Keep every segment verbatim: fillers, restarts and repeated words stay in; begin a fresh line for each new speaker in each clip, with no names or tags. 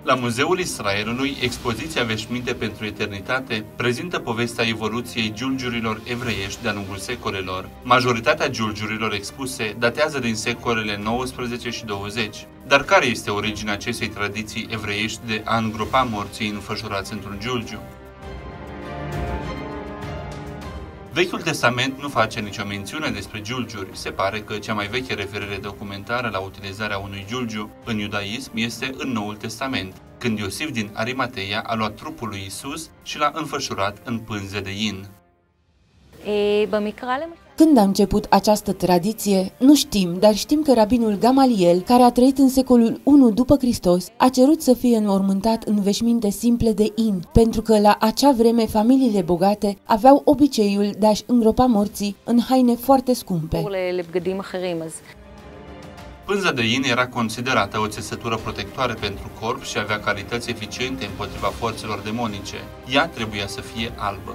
La Muzeul Israelului, expoziția Veșminte pentru Eternitate prezintă povestea evoluției giulgiurilor evreiești de-a lungul secolelor. Majoritatea giulgiurilor expuse datează din secolele nouăsprezece și douăzeci. Dar care este originea acestei tradiții evreiești de a îngropa morții înfășurați într-un giulgiu? Vechiul Testament nu face nicio mențiune despre giulgiuri. Se pare că cea mai veche referire documentară la utilizarea unui giulgiu în iudaism este în Noul Testament, când Iosif din Arimateia a luat trupul lui Isus și l-a înfășurat în pânze de in.
Când a început această tradiție, nu știm, dar știm că rabinul Gamaliel, care a trăit în secolul unu după Hristos, a cerut să fie înmormântat în veșminte simple de in, pentru că la acea vreme familiile bogate aveau obiceiul de a-și îngropa morții în haine foarte scumpe.
Pânza de in era considerată o țesătură protectoare pentru corp și avea calități eficiente împotriva forțelor demonice. Ea trebuia să fie albă.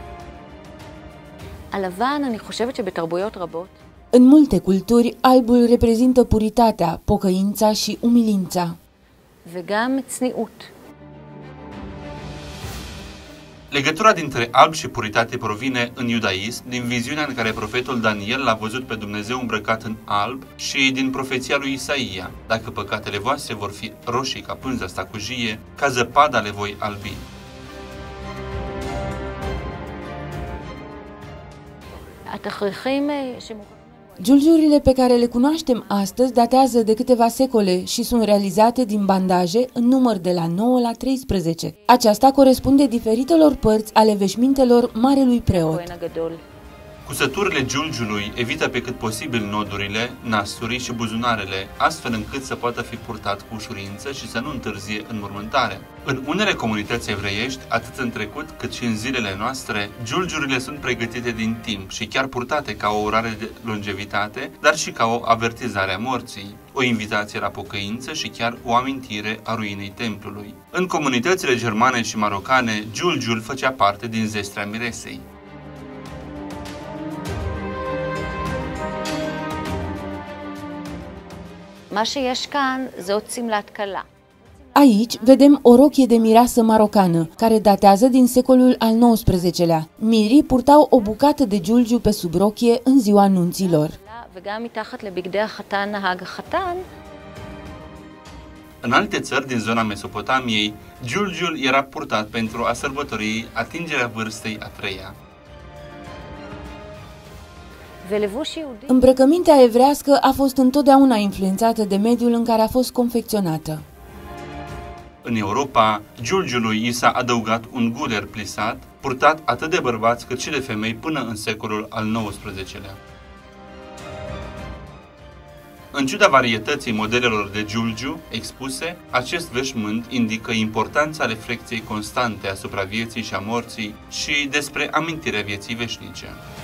În multe culturi, albul reprezintă puritatea, pocăința și umilința.
Legătura dintre alb și puritate provine în iudaism din viziunea în care profetul Daniel l-a văzut pe Dumnezeu îmbrăcat în alb și din profeția lui Isaia: dacă păcatele voastre vor fi roșii ca pânza stacujie, ca zăpada le voi albi.
Giulgiurile pe care le cunoaștem astăzi datează de câteva secole și sunt realizate din bandaje în număr de la nouă la treisprezece. Aceasta corespunde diferitelor părți ale veșmintelor marelui preot.
Cusăturile giulgiului evită pe cât posibil nodurile, nasturii și buzunarele, astfel încât să poată fi purtat cu ușurință și să nu întârzie înmormântarea. În unele comunități evreiești, atât în trecut cât și în zilele noastre, giulgiurile sunt pregătite din timp și chiar purtate ca o urare de longevitate, dar și ca o avertizare a morții, o invitație la pocăință și chiar o amintire a ruinei templului. În comunitățile germane și marocane, giulgiul făcea parte din zestrea miresei.
Aici vedem o rochie de mireasă marocană, care datează din secolul al nouăsprezecelea. Mirii purtau o bucată de giulgiu pe sub rochie în ziua nunților.
În alte țări din zona Mesopotamiei, giulgiul era purtat pentru a sărbători atingerea vârstei a treia.
Îmbrăcămintea evrească a fost întotdeauna influențată de mediul în care a fost confecționată.
În Europa, giulgiului i s-a adăugat un guler plisat, purtat atât de bărbați cât și de femei până în secolul al nouăsprezecelea. În ciuda varietății modelelor de giulgiu expuse, acest veșmânt indică importanța reflecției constante asupra vieții și a morții și despre amintirea vieții veșnice.